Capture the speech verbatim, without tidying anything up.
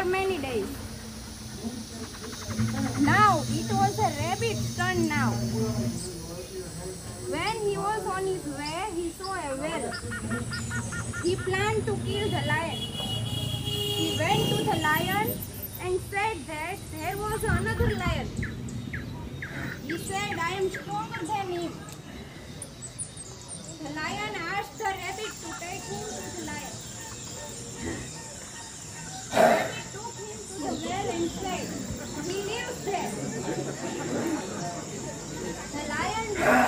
for many days. Now it was a rabbit's turn now. When he was on his way, he saw a well. He planned to kill the lion. He went to the lion and said that there was another lion. He said, I am stronger than him. The lion asked the rabbit to take him to the lion. The rabbit took him to the well and said, he lives there. The lion